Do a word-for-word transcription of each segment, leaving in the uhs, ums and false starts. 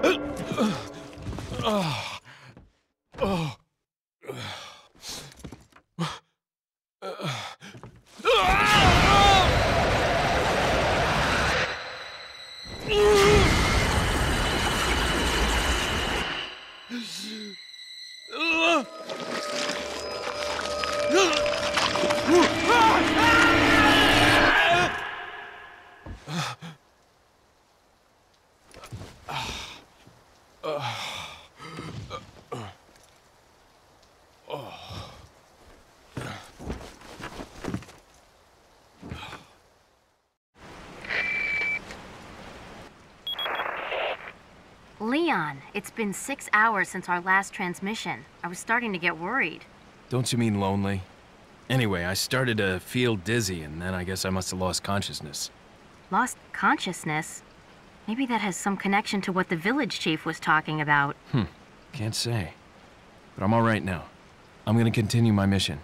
Leon, it's been six hours since our last transmission. I was starting to get worried. Don't you mean lonely? Anyway, I started to feel dizzy, and then I guess I must have lost consciousness. Lost consciousness? Maybe that has some connection to what the village chief was talking about. Hmm, can't say. But I'm all right now. I'm gonna continue my mission.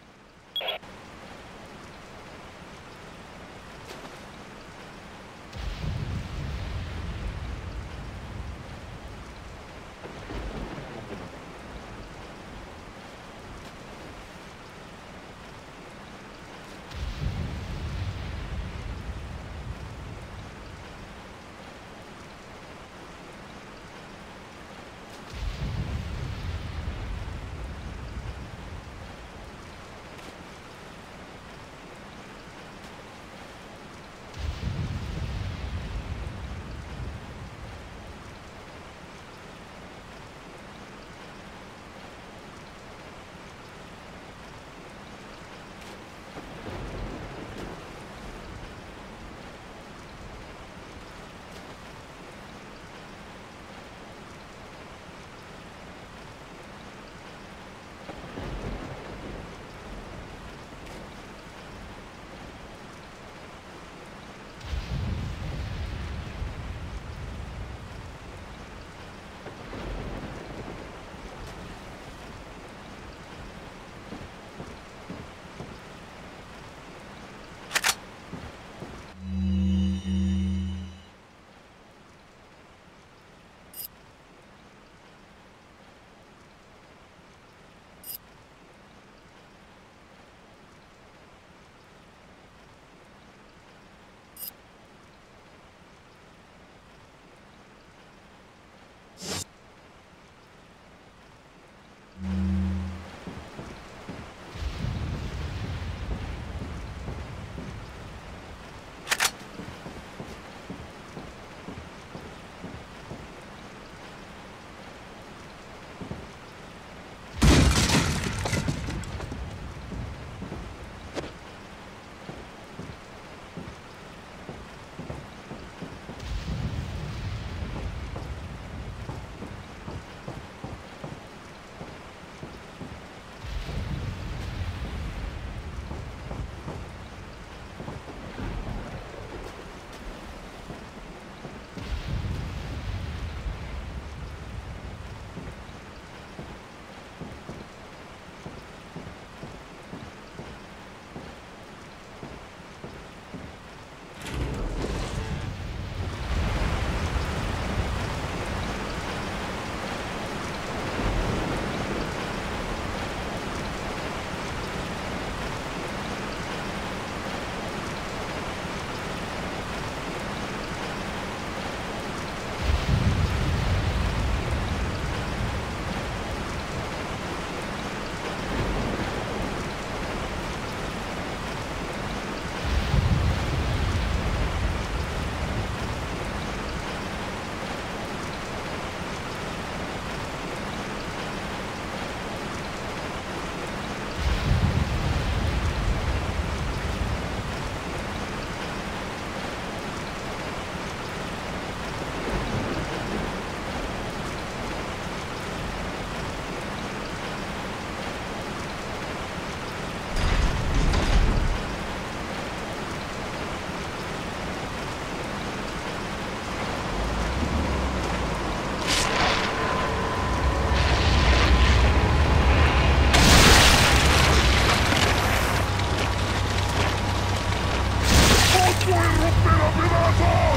¡Biohazard!